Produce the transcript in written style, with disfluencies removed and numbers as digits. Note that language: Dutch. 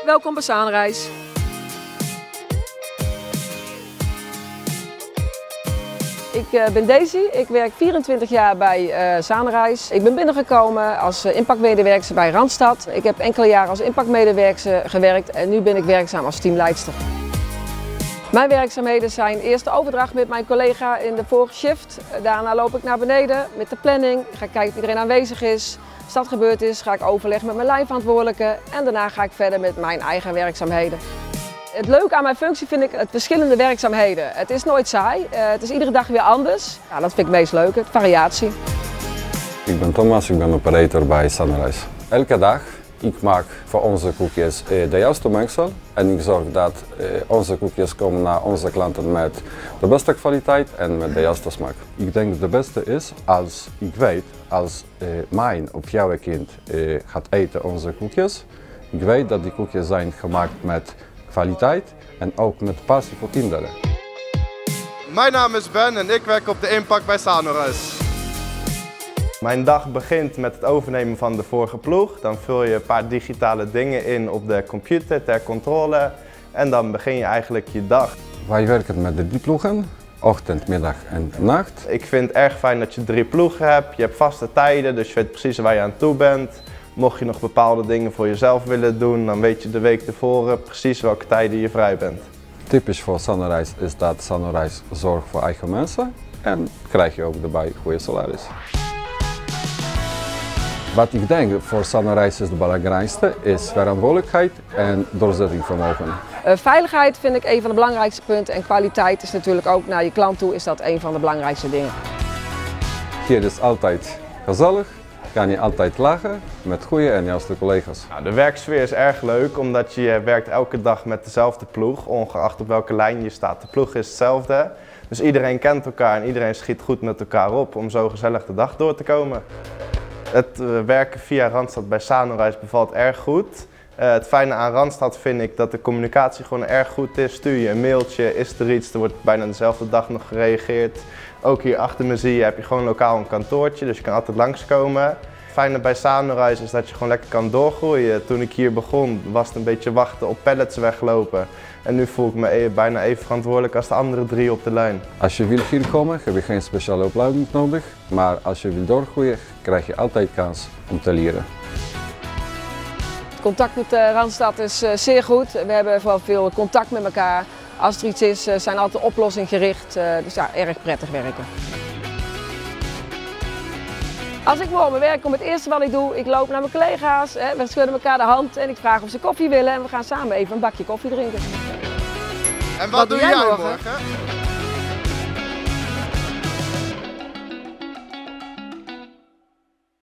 welkom bij Zaanreis. Ik ben Daisy, ik werk 24 jaar bij Zaanreis. Ik ben binnengekomen als impactmedewerker bij Randstad. Ik heb enkele jaren als impactmedewerker gewerkt en nu ben ik werkzaam als teamleidster. Mijn werkzaamheden zijn eerst de overdracht met mijn collega in de vorige shift. Daarna loop ik naar beneden met de planning. Ik ga kijken of iedereen aanwezig is. Als dat gebeurd is, ga ik overleggen met mijn lijnverantwoordelijke en daarna ga ik verder met mijn eigen werkzaamheden. Het leuke aan mijn functie vind ik het verschillende werkzaamheden. Het is nooit saai, het is iedere dag weer anders. Ja, dat vind ik het meest leuke, variatie. Ik ben Thomas, ik ben operator bij Zaanreis. Elke dag ik maak voor onze koekjes de juiste mengsel en ik zorg dat onze koekjes komen naar onze klanten met de beste kwaliteit en met de juiste smaak. Ik denk dat het beste is als ik weet, als mijn of jouw kind gaat eten onze koekjes, ik weet dat die koekjes zijn gemaakt met kwaliteit en ook met passie voor kinderen. Mijn naam is Ben en ik werk op de impact bij Zaanreis. Mijn dag begint met het overnemen van de vorige ploeg. Dan vul je een paar digitale dingen in op de computer ter controle en dan begin je eigenlijk je dag. Wij werken met de 3 ploegen, ochtend, middag en nacht. Ik vind het erg fijn dat je 3 ploegen hebt. Je hebt vaste tijden, dus je weet precies waar je aan toe bent. Mocht je nog bepaalde dingen voor jezelf willen doen, dan weet je de week tevoren precies welke tijden je vrij bent. Typisch voor Zaanreis is dat Zaanreis zorgt voor eigen mensen en krijg je ook erbij goede salaris. Wat ik denk voor Zaanreis is het belangrijkste is verantwoordelijkheid en doorzettingsvermogen. Veiligheid vind ik een van de belangrijkste punten en kwaliteit is natuurlijk ook naar je klant toe is dat een van de belangrijkste dingen. Hier is altijd gezellig, kan je altijd lachen met goede en juiste collega's. Nou, de werksfeer is erg leuk omdat je werkt elke dag met dezelfde ploeg, ongeacht op welke lijn je staat. De ploeg is hetzelfde, dus iedereen kent elkaar en iedereen schiet goed met elkaar op om zo gezellig de dag door te komen. Het werken via Randstad bij Zaanreis bevalt erg goed. Het fijne aan Randstad vind ik dat de communicatie gewoon erg goed is. Stuur je een mailtje, is er iets, er wordt bijna dezelfde dag nog gereageerd. Ook hier achter me zie je, heb je gewoon lokaal een kantoortje, dus je kan altijd langskomen. Het fijne bij Zaanreis is dat je gewoon lekker kan doorgroeien. Toen ik hier begon was het een beetje wachten op pallets weglopen. En nu voel ik me bijna even verantwoordelijk als de andere 3 op de lijn. Als je wil hier komen, heb je geen speciale opleiding nodig, maar als je wil doorgroeien, krijg je altijd kans om te leren. Het contact met Randstad is zeer goed. We hebben wel veel contact met elkaar. Als er iets is, zijn altijd oplossing-gericht, dus ja, erg prettig werken. Als ik voor mijn werk kom, het eerste wat ik doe, ik loop naar mijn collega's, we schudden elkaar de hand en ik vraag of ze koffie willen en we gaan samen even een bakje koffie drinken. En wat doe jij morgen?